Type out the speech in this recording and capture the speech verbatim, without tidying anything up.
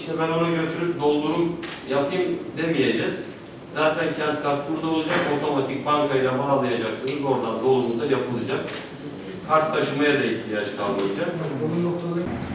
işte ben onu götürüp doldurup yapayım demeyeceğiz. Zaten kent kart burada olacak, otomatik bankayla bağlayacaksınız, oradan dolumu da yapılacak. Kart taşımaya da ihtiyaç kalmayacak.